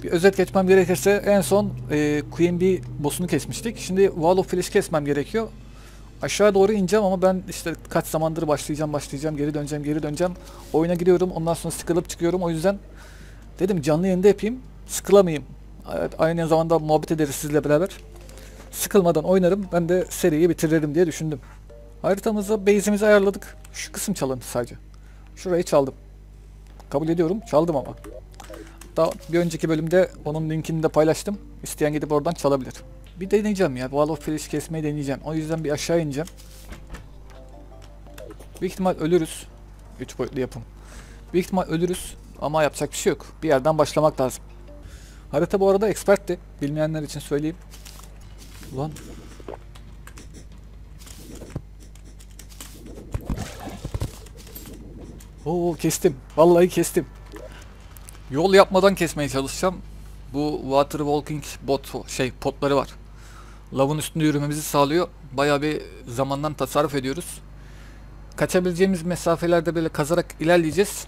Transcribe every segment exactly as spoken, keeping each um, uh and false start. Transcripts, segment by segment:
Bir özet geçmem gerekirse en son e, Queen Bee boss'unu kesmiştik. Şimdi Wall of Flesh kesmem gerekiyor. Aşağı doğru ineceğim ama ben işte kaç zamandır başlayacağım başlayacağım geri döneceğim geri döneceğim. Oyuna giriyorum, ondan sonra sıkılıp çıkıyorum. O yüzden dedim canlı yayında yapayım, sıkılamayayım. Evet, aynı zamanda muhabbet ederiz sizle beraber. Sıkılmadan oynarım, ben de seriyi bitiririm diye düşündüm. Haritamızda base'imizi ayarladık. Şu kısım çalıntı sadece. Şurayı çaldım. Kabul ediyorum, çaldım ama. Daha bir önceki bölümde onun linkini de paylaştım. İsteyen gidip oradan çalabilir. Bir deneyeceğim ya. Wall of Flesh kesmeyi deneyeceğim. O yüzden bir aşağı ineceğim. Büyük ihtimal ölürüz. üç boyutlu yapım. Büyük ihtimal ölürüz. Ama yapacak bir şey yok. Bir yerden başlamak lazım. Harita bu arada expertti. Bilmeyenler için söyleyeyim. Ulan. Oo kestim. Vallahi kestim. Yol yapmadan kesmeye çalışacağım. Bu water walking bot şey potları var. Lavın üstünde yürümemizi sağlıyor. Bayağı bir zamandan tasarruf ediyoruz. Kaçabileceğimiz mesafelerde böyle kazarak ilerleyeceğiz.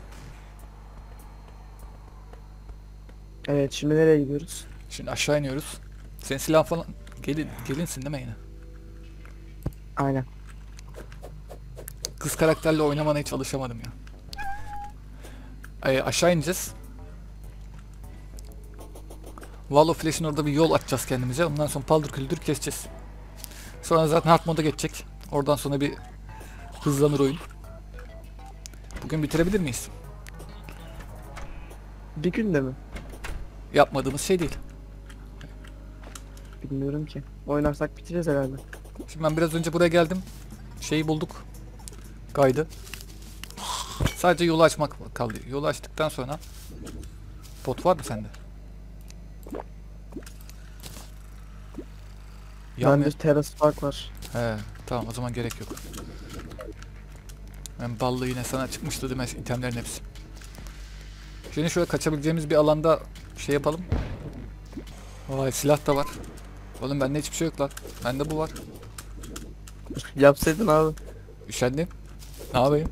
Evet, şimdi nereye gidiyoruz? Şimdi aşağı iniyoruz. Senin silah falan gelin gelinsin değil mi yine? Aynen. Kız karakterle oynamaya hiç alışamadım ya. Ee, aşağı ineceğiz. Wall of Flash'in orada bir yol açacağız kendimize. Ondan sonra paldır küldür keseceğiz. Sonra zaten hard moda geçecek. Oradan sonra bir hızlanır oyun. Bugün bitirebilir miyiz? Bir günde mi? Yapmadığımız şey değil. Bilmiyorum ki. Oynarsak bitiririz herhalde. Şimdi ben biraz önce buraya geldim. Şeyi bulduk. Kaydı. Sadece yolu açmak kaldı. Yolu açtıktan sonra pot var mı sende? Bende Terrace Park var. He, tamam o zaman gerek yok. Ben ballı yine sana çıkmıştı değil mi itemlerin hepsi. Şimdi şöyle kaçabileceğimiz bir alanda şey yapalım. Vay silah da var. Oğlum bende hiçbir şey yok lan. Bende bu var. Yapsaydın abi. Üşendim. Ne yapayım?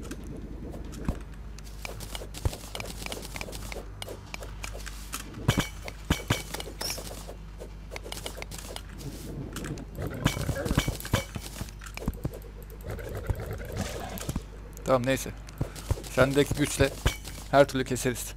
Tamam neyse. Sendeki güçle her türlü keseriz.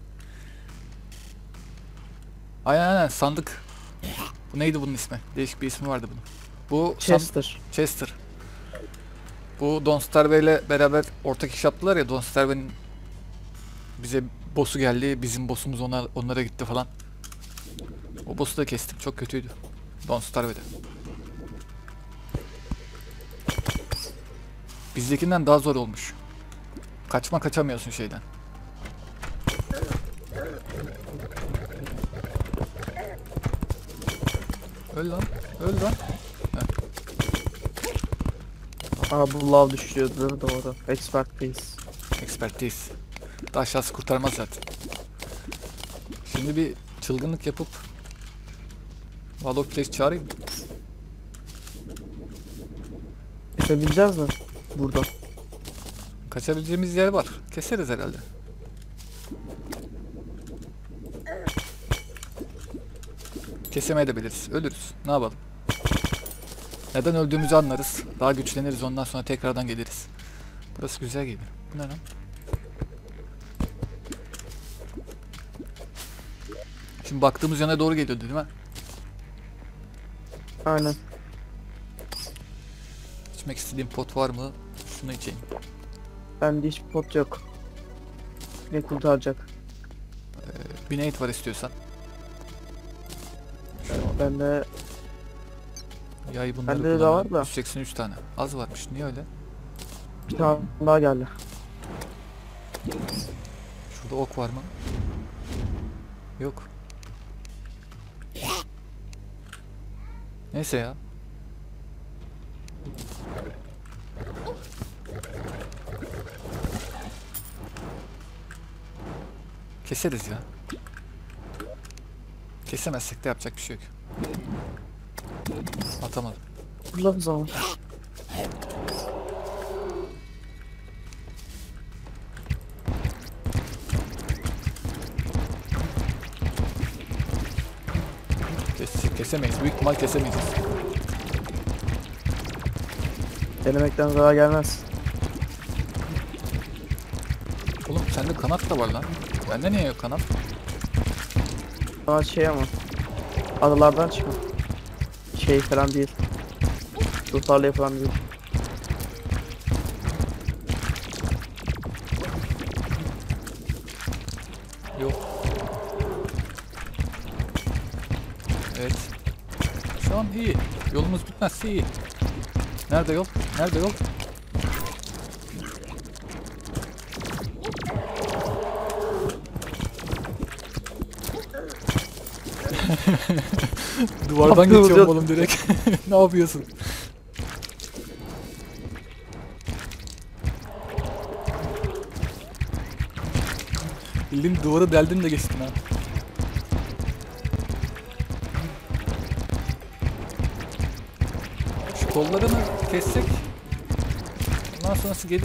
Aynen aynen sandık. Bu neydi bunun ismi? Değişik bir ismi vardı bunun. Bu Chester. Chester. Bu Don Starve ile beraber ortak iş yaptılar ya. Don Starve'nin bize boss'u geldi. Bizim boss'umuz ona, onlara gitti falan. O boss'u da kestim. Çok kötüydü. Don Starve'de. Bizdekinden daha zor olmuş. Kaçma kaçamıyorsun şeyden. Öl lan. Öl lan. Aa, bu lav düşüyordu doğru. Expertise. Expertise. Daha aşağısı kurtarmaz zaten. Şimdi bir çılgınlık yapıp Wall of Flash çağırayım. Kesebileceğiz mi? Burada. Kaçabileceğimiz yer var. Keseriz herhalde. Kesemeyebiliriz. Ölürüz. Ne yapalım? Neden öldüğümüzü anlarız. Daha güçleniriz. Ondan sonra tekrardan geliriz. Burası güzel gibi. Bu ne lan? Şimdi baktığımız yana doğru geliyordu değil mi? Aynen. İçmek istediğim pot var mı? Şunu içeyim. Bende hiç pot yok. Ne kurtaracak? Ee, bir nade var istiyorsan. Bende Yay bunları Bende de kullanalım. var da. yüz seksen üç tane. Az varmış. Niye öyle? bir tane daha geldi. Şurada ok var mı? Yok. Neyse ya. Keseriz ya. Kesemezsek de yapacak bir şey yok. Atamadım. Kullan o zaman. kesemeyiz. Büyük ihtimal kesemeyeceğiz. Denemekten zarar gelmez. Oğlum sende kanat da var lan. Bende niye yok kanat? Ama şey ama. Adalardan çıkan. Şey falan değil. Ruhlarla falan değil. Yok. Evet. Şu an iyi. Yolumuz bitmezse iyi. Nerede yol? Nerede yol? Duvardan Yaptığımız geçiyorum yol- oğlum direkt. Ne yapıyorsun? Bildiğin duvarı deldin de geçtin ha. Şu kollarını kessek ondan sonrası gelir.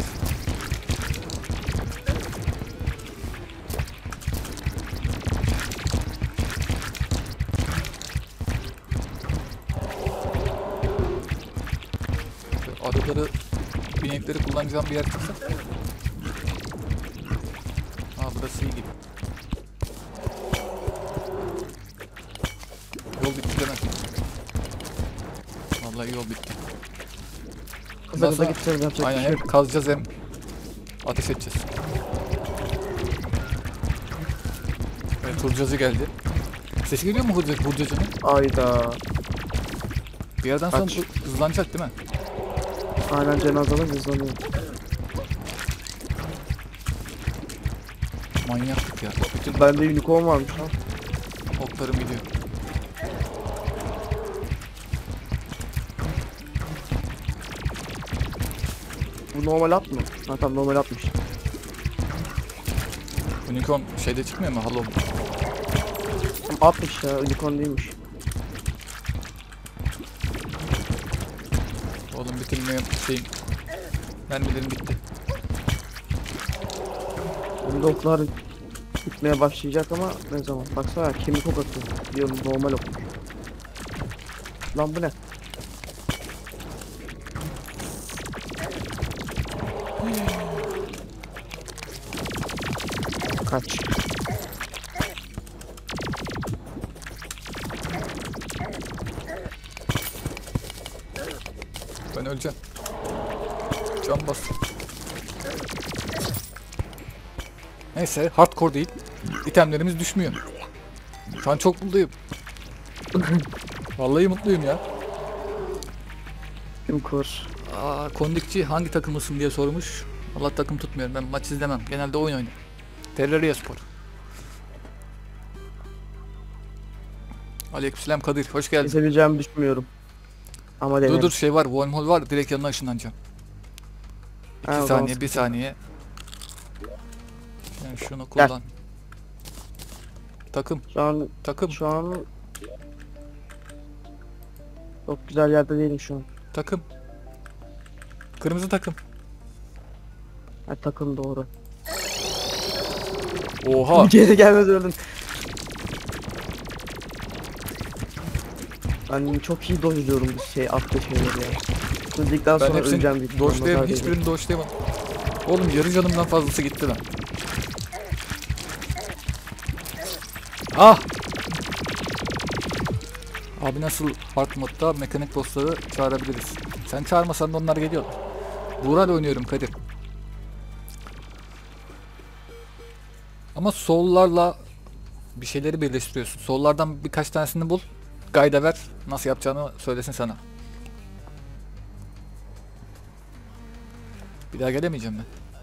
Arıları, binekleri kullanacağım bir yer çıksa. Aa burası iyi gibi. Yol bitti demek. Vallahi yol bitti. Kıza kıza sonra- gideceğiz, yapacak bir Aynen şey hem yok. kazacağız hem ateş edeceğiz. Evet hurcacı geldi. Ses geliyor mu hurca, hurcacının? Ayda. Bir yerden sonra Kaç. bu hızlanacak değil mi? Aynen cenazeler hızlanıyor. Manyaklık ya. Bütün Bende unicorn varmış lan. oklarım gidiyor. Bu normal at mı? Ha tamam normal atmış. Unicorn şeyde çıkmıyor mu? Halo. Atmış ya, unicorn değilmiş. Oğlum bütün ne şeyim. Mermilerim bitti. Bunda oklar gitmeye başlayacak ama ne zaman? Baksana kemik ok atıyor. Diyorum normal ok. Lan bu ne? Kaç. Ben öleceğim. Can bas. Neyse hardcore değil. İtemlerimiz düşmüyor. Şu an çok mutluyum. Vallahi mutluyum ya. Kim kur? Aa, kondikçi hangi takımlısın diye sormuş. Allah takım tutmuyorum. Ben maç izlemem. Genelde oyun oynuyorum. Terraria Spor. Aleykümselam Kadir. Hoş geldin. Kesebileceğimi düşünmüyorum. Ama denerim. Dur dur şey var. Wormhole var. Direkt yanına ışınlanacağım. İki Ha, o zaman saniye, bir sıkıntı saniye. Yani şunu kullan. Takım, Şu an takım, şu an çok güzel yerde değilim şu an. takım. Kırmızı takım. Ha, takım doğru. Oha. Geri gelmez öldüm. Ben çok iyi dojluyorum bu şey attığı şeyleri ya. Öldükten Ben sonra öleceğim hepsini büyük ihtimalle, doşlayam, nazar değdi. hiçbirini doşlayamadım. Oğlum yarı canımdan fazlası gitti lan. Ah! Abi nasıl hard modda mekanik bossları çağırabiliriz? Sen çağırmasan da onlar geliyor. Buğra'yla oynuyorum Kadir. Ama sollarla bir şeyleri birleştiriyorsun. Sollardan birkaç tanesini bul. Guide'a ver. Nasıl yapacağını söylesin sana. Bir daha gelemeyeceğim ben.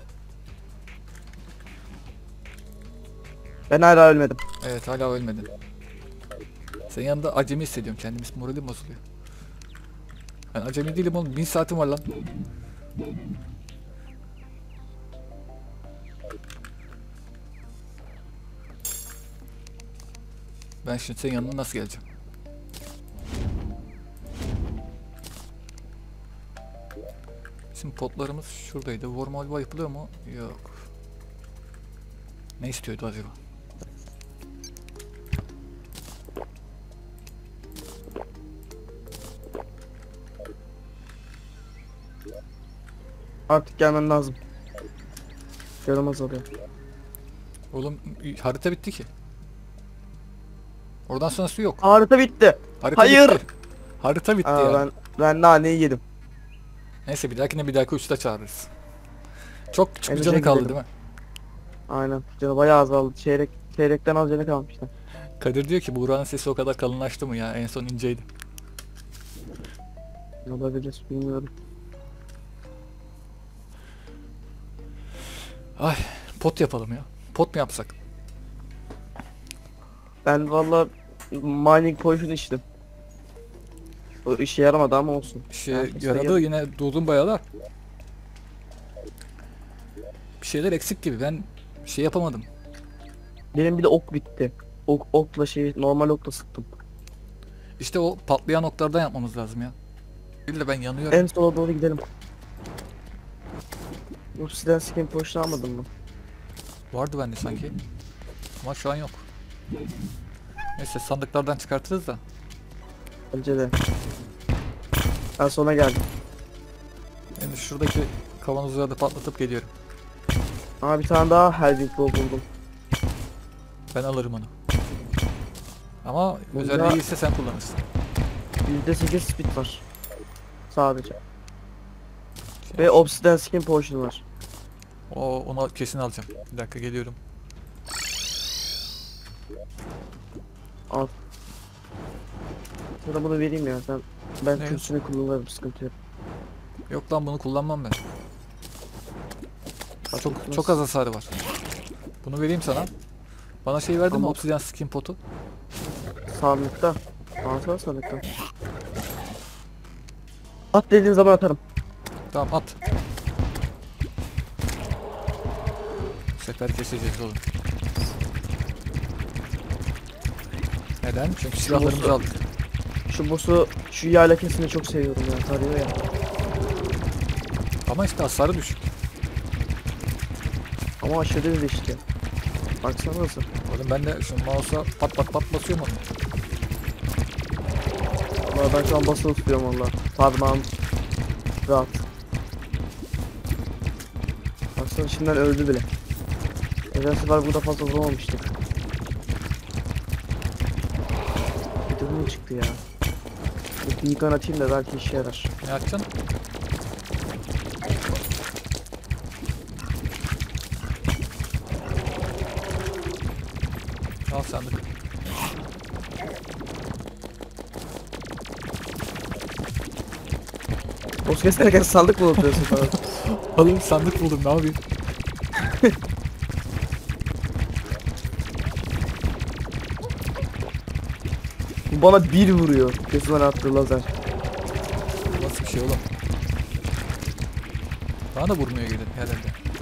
Ben hala ölmedim. Evet hala ölmedin. Senin yanında acemi hissediyorum kendimi. Moralim bozuluyor. Ben acemi değilim oğlum. Bin saatim var lan. Ben şimdi senin yanına nasıl geleceğim? Bizim potlarımız şuradaydı. Wormhole yapılıyor mu? Yok. Ne istiyordu acaba? Artık gelmen lazım. Yarım azalıyor. Oğlum harita bitti ki. Oradan sonrası yok. Harita bitti. Harita Hayır. bitti. Harita bitti Aa, ya. ben ben naneyi yedim. Neyse bir dahakine bir dahaki uçta çağırırız. Çok küçük bir Elinize canı kaldı gidelim. değil mi? Aynen. Canı bayağı azaldı. Çeyrek çeyrekten az canı kalmıştı. Kadir diyor ki Buğra'nın sesi o kadar kalınlaştı mı ya? En son inceydi. Olabilir, bilmiyorum. Ay pot yapalım ya. Pot mu yapsak? Ben valla mining potion içtim. O işe yaramadı ama olsun. Şey Herkes de yaradı yar- yine durdum bayağı da. Bir şeyler eksik gibi. Ben şey yapamadım. Benim bir de ok bitti. Ok, okla şey normal okla sıktım. İşte o patlayan noktalardan yapmamız lazım ya. Bir de ben yanıyorum. En sola doğru gidelim. Obsidian skin potion almadın mı? Vardı bende sanki. Ama şu an yok. Neyse sandıklardan çıkartırız da. Bence de. Ben sona geldim. Ben de şuradaki kavanozları da patlatıp geliyorum. Aa, bir tane daha Helving Bow buldum. Ben alırım onu. Ama Bunda- özelliği ise sen kullanırsın. yüzde sekiz speed var. Sadece. Ve Obsidian skin potion var. O onu kesin alacağım. Bir dakika geliyorum. Al. Sana bunu vereyim ya. Sen, ben Ne? kürsünü kullanırım, sıkıntı yok. Yok lan bunu kullanmam ben. Fark Çok etmez. çok az hasarı var. Bunu vereyim sana. Bana şey verdin mi Ama- obsidian skin potu? Sandıkta. Alsana sandıkta. At dediğin zaman atarım. Tamam at. Bu sefer keseceğiz oğlum. Neden? Çünkü silahlarımızı boss'u- aldık. Şu boss'u, şu yayla kesini çok seviyorum ya. Tarıyor ya. Ama işte hasarı düşük. Ama aşırı hızlı işte. Baksana nasıl. Oğlum ben de şu mouse'a pat pat pat basıyorum onu. Valla ben şu an basılı tutuyorum valla. Parmağım rahat. Baksana şimdiden öldü bile. Geçen sefer burada fazla vuramamıştık. Bir de bu ne çıktı ya. Bir yıkan atayım da belki işe yarar. Ne yapacaksın? Al sandık. Boss keserken sandık mı unutuyorsun falan? Oğlum sandık buldum ne yapayım? Bu bana bir vuruyor. Kesin bana attığı lazer. Nasıl bir şey oğlum? Bana da vurmuyor gelin herhalde.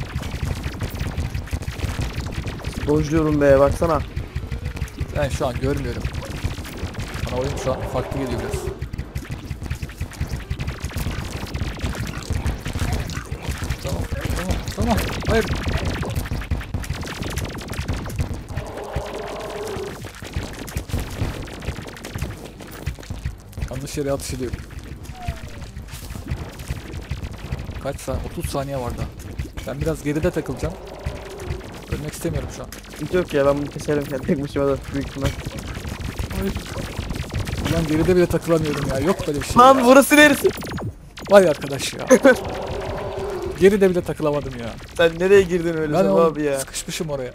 Dojluyorum be, baksana. Ben şu an görmüyorum. Bana oyun şu an farklı geliyor biraz. Tamam, tamam, tamam. Hayır. Yanlış yere atış ediyorum. Kaç saniye? otuz saniye var daha. Ben biraz geride takılacağım. Ölmek istemiyorum şu an. Hiç yok ya, ben bunu keserim kendi tek başıma da büyük ihtimal. Hayır. Ulan geride bile takılamıyorum ya. Yok böyle bir şey Lan ya. burası neresi? Vay arkadaş ya. Geride bile takılamadım ya. Sen nereye girdin öyle Ben Sabah oğlum abi ya? sıkışmışım oraya.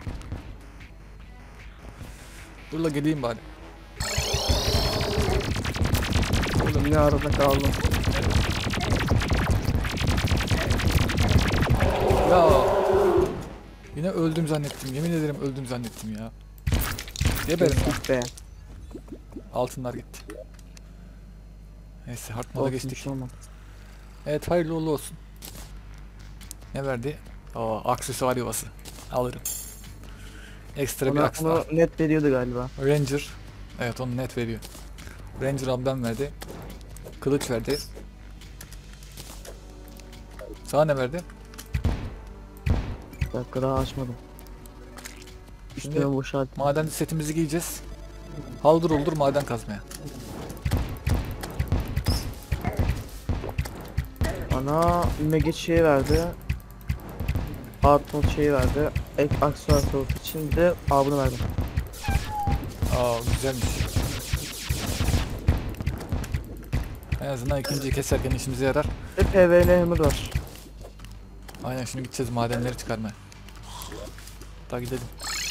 Dur la geleyim bari. Oğlum ne arada kaldım. Ya. Yine öldüm zannettim. Yemin ederim öldüm zannettim ya. Geberim ya. Git be. Altınlar gitti. Neyse hard moda Olsun, geçtik. bir şey olmaz. Evet hayırlı uğurlu olsun. Ne verdi? Oo aksesuar yuvası. Alırım. Ekstra bir Ona, aksesuar. ona net veriyordu galiba. Ranger. Evet onu net veriyor. Ranger ablam verdi. Kılıç verdi. Sana ne verdi? Bir dakika daha açmadım. Şimdi Üstüme boşalt. maden setimizi giyeceğiz. Haldır olur maden kazmaya. bana mega şeyi verdi. Arton şeyi verdi. Ek aksesuar soğuk için bir de abını verdim. Aa güzelmiş. En azından ikinciyi keserken işimize yarar. Ve P V N hammer var. Aynen şimdi gideceğiz madenleri çıkarmaya. Daha gidelim.